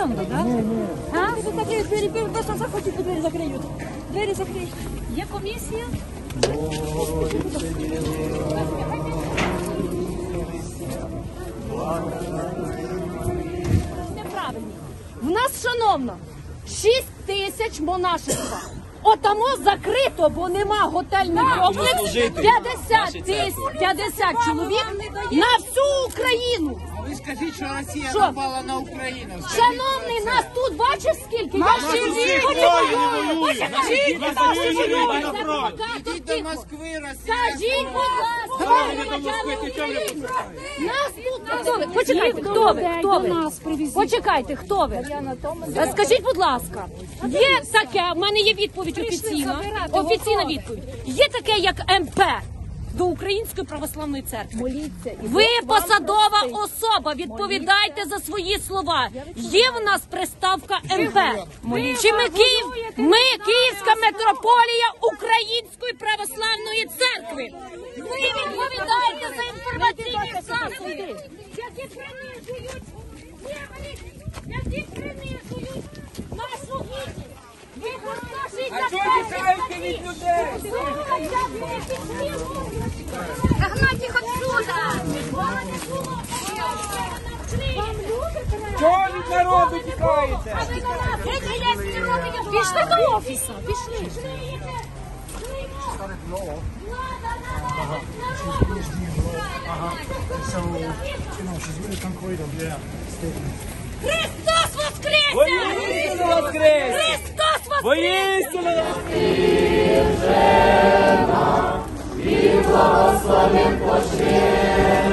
стрьомно, так? А? Тут такі двері, просто захочуть, двері закриють. Двері закриють. Є комісія? Неправильно. В нас, шановна, 6 тисяч монашества. Отамо закрито, бо нема готельний комплекс. 50 чоловік на всю Україну. Ви скажіть, що Росія напала на Україну. Шановний, нас тут бачиш скільки? Ідіть до Москви, Росія. Скажіть, будь ласка, нас тут... Почекайте, хто ви? Хто ви? Почекайте, хто ви? Скажіть, будь ласка, є таке, в мене є відповідь офіційна, офіційна відповідь. Є таке, як МП до Української православної церкви. Ви посадова особа, відповідайте за свої слова. Є в нас приставка МП. Чи ми Київська митрополія Української православної церкви. Ви відповідаєте за інформаційні засоби. Які принижують євреїв, які принижують нашу гідність. Ви розкажіть А чого тікаєте від людей? Гнать їх отсюда! Чого від народу тікаєте? Пішли до офісу, пішли. Христос воскресе! Воістину воскрес! Христос воскресе! Воістину И благословен Божий.